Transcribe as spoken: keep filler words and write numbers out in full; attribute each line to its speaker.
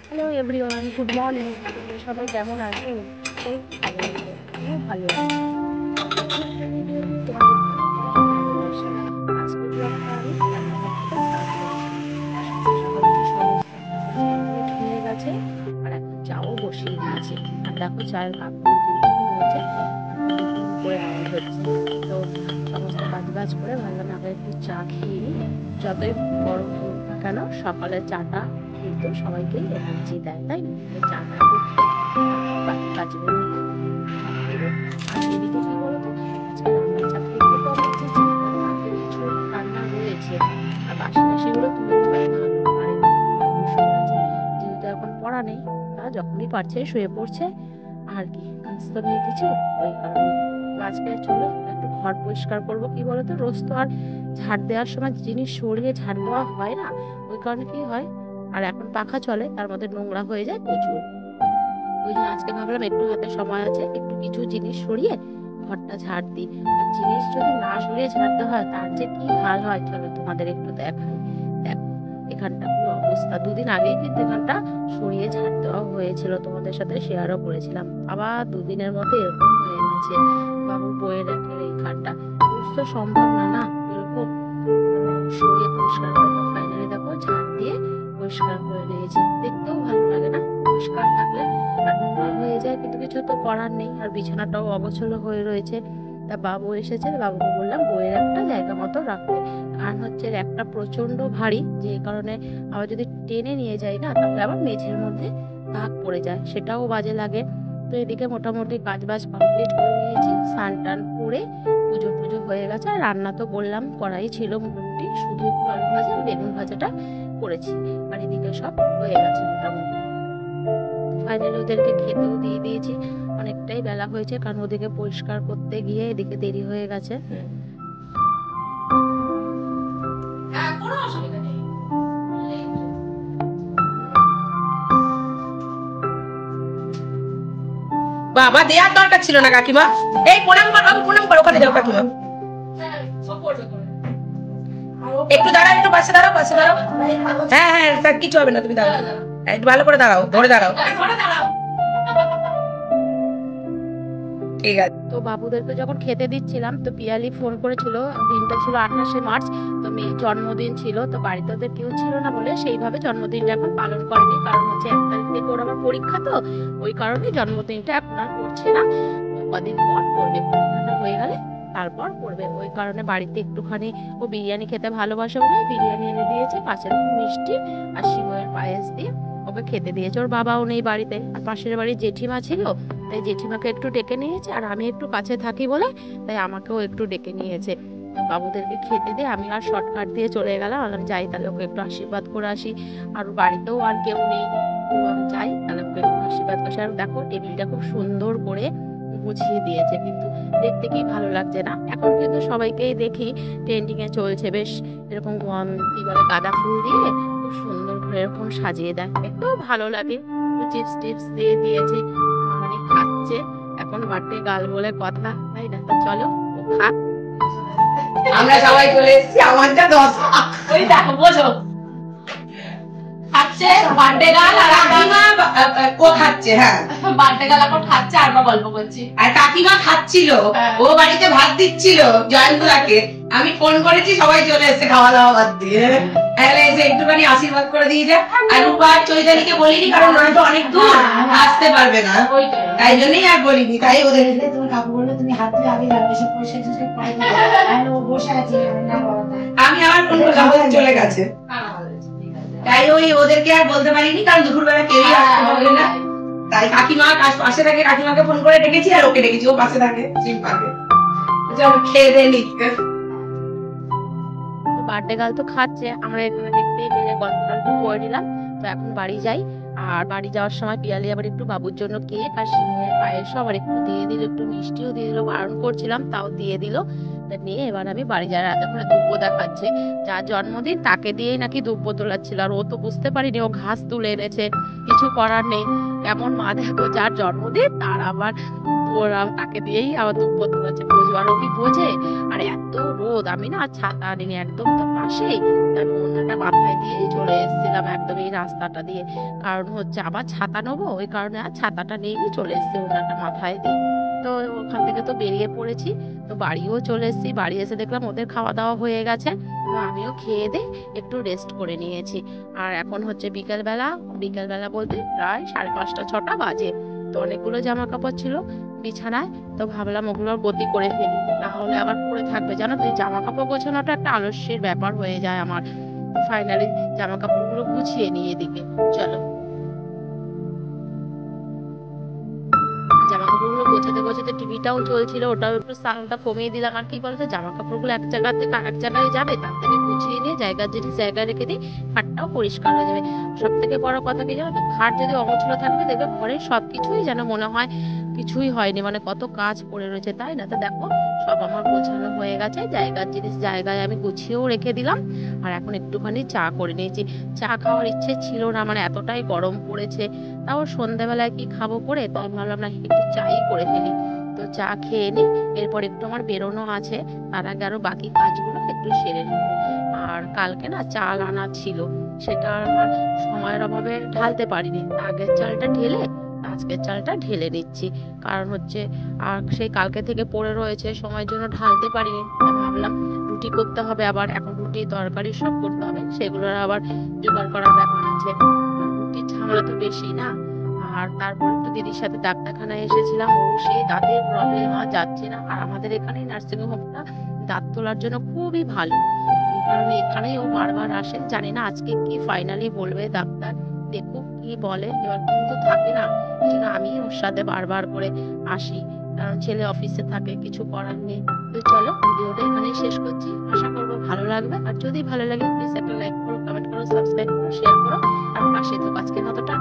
Speaker 1: Hello everyone, good morning. সবাই কেমন আছো? খুব ভালো আছে, খুব ভালো আছে। তোমাদের ভালোবাসা আজকে ব্লগটা আমি রান্নাঘর থেকে স্টার্ট করছি। সকাল সকাল উঠে সমস্ত কাজ কমপ্লিট হয়ে গেছে, আর এখন চাও বসিয়ে দিয়েছি। আর দেখো চায়ের কাপ হয়েছে, করে আওয়াজ হচ্ছে। তো সমস্ত কাজ বাজ করে ভাবলাম আগে একটু চা খেয়ে নিই। যতই গরম হোক না কেন, সকালের চাটা কিন্তু সবাইকেই এনার্জি দেয়, তাই না? চাটা একটু বাকি কাজগুলো আর এদিকে কি বলতো, আজকে রান্নার চাপটা একটু কম উঠেছে, কিছু রান্না রয়েছে। আর বাসি বাসিগুলো তুলে তুলে ভালো পারে যেহেতু এখন পড়া নেই, তারা যখনই পারছে শুয়ে পড়ছে আর কি, কাজ তো নেই কিছু, ওই কারণে। আজকে চলো একটু ঘর পরিষ্কার করবো। কি বলতো, রোজ তো আর ঝাড় দেওয়ার সময় জিনিস সরিয়ে ঝাড় দেওয়া হয় না, ওই কারণে কি হয়, আর এখন পাখা চলে তার মধ্যে নোংরা হয়ে যায় প্রচুর। ওই জন্য আজকে ভাবলাম একটু হাতে সময় আছে, একটু কিছু জিনিস সরিয়ে ঘরটা ঝাড় দিই। আর জিনিস যদি না সরিয়ে ঝাড়তে হয় তার যে কি হাল হয়, চলো তোমাদের একটু দেখাই। দেখো এখানটা পুরো অবস্থা, দুদিন আগেই কিন্তু এখানটা সরিয়ে ঝাড় দেওয়া হয়েছিল, তোমাদের সাথে শেয়ারও করেছিলাম। আবার দুদিনের মধ্যে এরকম হয়ে গেছে। বাবু বয়ে রাখে এইখানটা, তো সম্ভব না না এরকম সরিয়ে পরিষ্কার করবো। ফাইনালি দেখো ঝাড় দিয়ে পরিষ্কার করে নিয়েছি, দেখতেও ভালো লাগে না পরিষ্কার থাকলে, আর নোংরা হয়ে যায়, কিন্তু কিছু তো করার নেই। আর বিছানাটাও অগোছালো হয়ে রয়েছে। তা বাবু এসেছে, বাবুকে বললাম বইয়ের একটা জায়গা মতো রাখতে, কারণ হচ্ছে একটা প্রচন্ড ভারী, যে কারণে আবার যদি টেনে নিয়ে যাই না, তাহলে আবার মেঝের মধ্যে দাগ পড়ে যায়, সেটাও বাজে লাগে। তো এদিকে মোটামুটি কাজ বাজ কমপ্লিট করে নিয়েছি, স্নান টান করে পুজো পুজো হয়ে গেছে। আর রান্না তো বললাম করাই ছিল মোটামুটি, শুধু আলু ভাজা বেগুন ভাজাটা করেছি, আর এদিকে সব হয়ে গেছে মোটামুটি। ফাইনালি ওদেরকে খেতেও দিয়ে দিয়েছি, অনেকটাই বেলা হয়েছে, কারণ ওদিকে পরিষ্কার করতে গিয়ে এদিকে দেরি হয়ে গেছে।
Speaker 2: বাবা দেওয়ার দরকার ছিল না কাকিমা। এই প্রণাম করো, প্রণাম করো, ওখানে যাও কাকিমা। একটু দাঁড়াও, একটু পাশে দাঁড়াও, পাশে দাঁড়াও। হ্যাঁ হ্যাঁ তা কিছু হবে না, তুমি দাঁড়াও, একটু ভালো করে দাঁড়াও, ধরে দাঁড়াও। ঠিক আছে।
Speaker 1: তো বাবুদেরকে যখন খেতে দিচ্ছিলাম, তো পিয়ালি ফোন করেছিল, দিনটা ছিল আঠাশে মার্চ, তো মেয়ের জন্মদিন ছিল, তো বাড়িতে ওদের কেউ ছিল না বলে সেইভাবে জন্মদিনটা এখন পালন করেনি, কারণ হচ্ছে এক তারিখ থেকে ওর আমার পরীক্ষা, তো ওই কারণে জন্মদিনটা এখন আর করছে না, কদিন পর করবে, পরীক্ষাটা হয়ে গেলে তারপর করবে। ওই কারণে বাড়িতে একটুখানি ও বিরিয়ানি খেতে ভালোবাসে বলে বিরিয়ানি এনে দিয়েছে, পাশের মিষ্টি আর সিময়ের পায়েস দিয়ে ওকে খেতে দিয়েছে। ওর বাবাও নেই বাড়িতে, আর পাশের বাড়ির জেঠিমা ছিল, তাই জেঠিমাকে একটু ডেকে নিয়েছে, আর আমি একটু কাছে থাকি বলে তাই আমাকেও একটু ডেকে নিয়েছে। বাবুদেরকে খেতে দিয়ে আমি আর শর্টকাট দিয়ে চলে গেলাম, আমি যাই তাহলে ওকে একটু আশীর্বাদ করে আসি, আর বাড়িতেও আর কেউ নেই, তো আমি যাই তাহলে ওকে একটু আশীর্বাদ করে আসি। আর দেখো টেবিলটা খুব সুন্দর করে গুছিয়ে দিয়েছে, কিন্তু দেখতে কি ভালো লাগছে না? এখন কিন্তু সবাইকেই দেখি ট্রেন্ডিং এ চলছে বেশ, এরকম কি বলে গাঁদা ফুল দিয়ে খুব সুন্দর করে এরকম সাজিয়ে দেয়, দেখতেও ভালো লাগে। চিপস টিপস দিয়ে দিয়েছে, মানে খাচ্ছে, এখন বার্থডে গাল বলে কথা, তাই না? তো চলো ও খাক।
Speaker 2: আমরা সবাই চলে এসেছি, আমারটা দশ ওই দেখো বোঝো খাচ্ছে বার্থডে গাল, আর কাকিমা ও খাচ্ছে, হ্যাঁ বার্থডে গাল এখন খাচ্ছে, আর আমরা গল্প করছি। আর কাকিমা খাচ্ছিল, ও বাড়িতে ভাত দিচ্ছিল জয়ন্তদাকে, আমি ফোন করেছি, সবাই চলে এসেছে খাওয়া দাওয়া বাদ দিয়ে, তাহলে এসে একটুখানি আশীর্বাদ করে দিয়ে যায়। আর রূপা চৈতালিকে বলিনি, কারণ ওরা তো অনেক দূর আসতে পারবে না, তাই জন্যই আর বলিনি। তাই ওদের
Speaker 3: তুমি কাকু বললো তুমি হাত দিয়ে আগে যাবে, সব পরিষ্কার টরিষ্কার করে দিবে, আর ও বসে আছে,
Speaker 2: আমি আমার ফোন করে চলে গেছে, তাই ওই ওদেরকে আর বলতে পারিনি, কারণ দুপুরবেলা কেউই আসতে পারবে না, তাই কাকিমা পাশে থাকে, কাকিমাকে ফোন করে ডেকেছি, আর ওকে ডেকেছি, ও পাশে থাকে সিম পাকে, খেয়ে দিয়ে নিচ্ছে।
Speaker 1: বার্থডে গার্ল তো খাচ্ছে, আমরা এখানে দেখতে গেলে গল্প টল্প করে নিলাম। তো এখন বাড়ি যাই, আর বাড়ি যাওয়ার সময় পিয়ালি আবার একটু বাবুর জন্য কেক আর সিমের পায়েস আবার একটু দিয়ে দিল, একটু মিষ্টিও দিয়ে দিল, বারণ করছিলাম তাও দিয়ে দিল। নিয়ে এবার আমি বাড়ি যাওয়ার আগে করে দুব্বো দেখাচ্ছে, যার জন্মদিন তাকে দিয়েই নাকি দুব্বো তোলাচ্ছিল, আর ও তো বুঝতে পারিনি, ও ঘাস তুলে এনেছে, কিছু করার নেই, কেমন মা দেখো, যার জন্মদিন তার আবার ওরা তাকে দিয়েই আবার দুব্বো তোলাচ্ছে, বুঝবার ও কি বোঝে? আর এত রোদ, আমি না ছাতা আনিনি, একদম তো পাশেই, আমি ওনার ওড়নাটা মাথায় দিয়ে চলে এসেছিলাম একদম এই রাস্তাটা দিয়ে, কারণ হচ্ছে আবার ছাতা নেবো, ওই কারণে আর ছাতাটা নিয়েই চলে এসেছি ওড়নাটা মাথায় দিয়ে। তো ওখান থেকে তো বেরিয়ে পড়েছি, তো বাড়িও চলে এসেছি। বাড়ি এসে দেখলাম ওদের খাওয়া দাওয়া হয়ে গেছে, তো আমিও খেয়ে দিয়ে একটু রেস্ট করে নিয়েছি। আর এখন হচ্ছে বিকেলবেলা, বিকেলবেলা বলতে প্রায় সাড়ে পাঁচটা ছটা বাজে। তো অনেকগুলো জামা কাপড় ছিল বিছানায়, তো ভাবলাম ওগুলো গতি করে ফেলি, তাহলে আবার পরে থাকবে। জানো তো, এই জামা কাপড় গোছানোটা একটা আলস্যের ব্যাপার হয়ে যায় আমার। ফাইনালি জামা কাপড়গুলো গুছিয়ে নিয়ে এদিকে চলো। জামা কাপড়গুলো গোছাতে গোছাতে টিভিটাও চলছিল, ওটাও একটু সাউন্ডটা কমিয়ে দিলাম। আর কি বলতো, জামা কাপড়গুলো এক জায়গা থেকে আরেক জায়গায় যাবে, তার থেকে গুছিয়ে নিয়ে জায়গার জিনিস জায়গায় রেখে দিই, খাটটাও পরিষ্কার হয়ে যাবে। সব থেকে বড় কথা কি জানো তো, খাট যদি অগোছালো থাকবে দেখবে ঘরের সবকিছুই যেন মনে হয় কিছুই হয়নি, মানে কত কাজ পড়ে রয়েছে, তাই না? তো দেখো সব আমার গোছানো হয়ে গেছে, জায়গার জিনিস জায়গায় আমি গুছিয়েও রেখে দিলাম। আর এখন একটুখানি চা করে নিয়েছি। চা খাওয়ার ইচ্ছে ছিল না, মানে এতটাই গরম পড়েছে, তাও সন্ধ্যাবেলায় কি খাবো করে, তো আমি ভাবলাম না একটু চাই করে ফেলি। তো চা খেয়ে নি, এরপর একটু আমার বেরোনো আছে, তার আগে আরো বাকি কাজগুলো একটু সেরে নেবো। আর কালকে না চাল আনা ছিল, সেটা আমার সময়ের অভাবে ঢালতে পারিনি। আগের চালটা ঢেলে আজকের চালটা ঢেলে নিচ্ছি, কারণ হচ্ছে আর সেই কালকে থেকে পড়ে রয়েছে, সময়ের জন্য ঢালতে পারিনি। তাই ভাবলাম রুটি করতে হবে, আবার এখন রুটি তরকারি সব করতে হবে, সেগুলোর আবার জোগাড় করার ব্যাপার আছে। রুটির ঝামেলা তো বেশি না। আর তারপর একটু দিদির সাথে ডাক্তারখানায় এসেছিলাম, ও সেই দাঁতের প্রবলেম আর যাচ্ছে না। আর আমাদের এখানে নার্সিং হোমটা দাঁত তোলার জন্য খুবই ভালো, এই কারণে এখানেই ও বারবার আসে। জানি না আজকে কি ফাইনালি বলবে ডাক্তার, দেখুক কি বলে। এবার কিন্তু থাকে না, এই জন্য আমি ওর সাথে বারবার করে আসি, কারণ ছেলে অফিসে থাকে, কিছু করার নেই। তো চলো ভিডিওটা এখানেই শেষ করছি, আশা করবো ভালো লাগবে। আর যদি ভালো লাগে প্লিজ একটা লাইক করো, কমেন্ট করো, সাবস্ক্রাইব করো, শেয়ার করো, আর পাশে তো আজকের মতো টাটা।